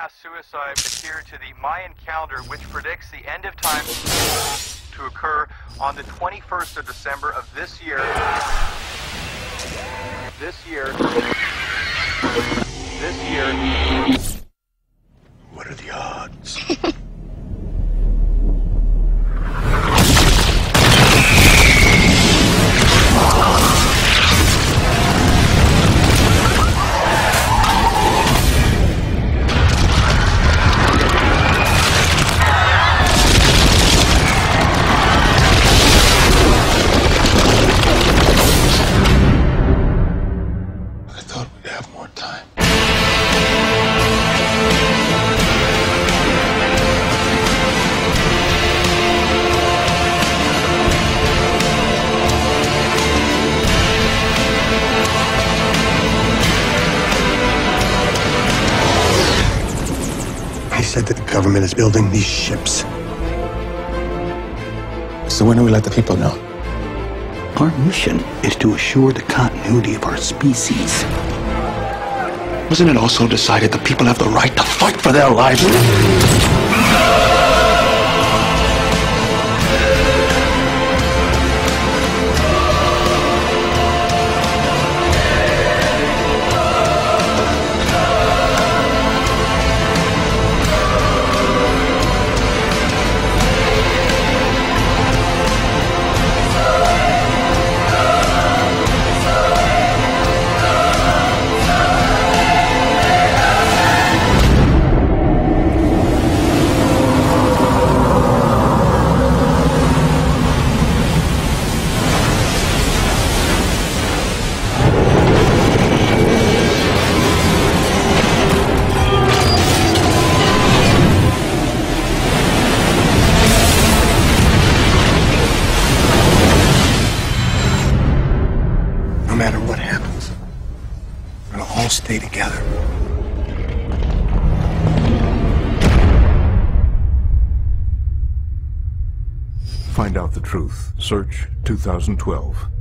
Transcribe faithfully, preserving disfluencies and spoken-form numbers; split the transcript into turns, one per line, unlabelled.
mass suicide adhere to the Mayan calendar, which predicts the end of time to occur on the twenty-first of December of this year. This year. This year.
What are the odds? Said that the government is building these ships.
So when do we let the people know?
Our mission is to assure the continuity of our species.
Wasn't it also decided the people have the right to fight for their lives?
No matter what happens, we'll all stay together.
Find out the truth. Search two thousand twelve.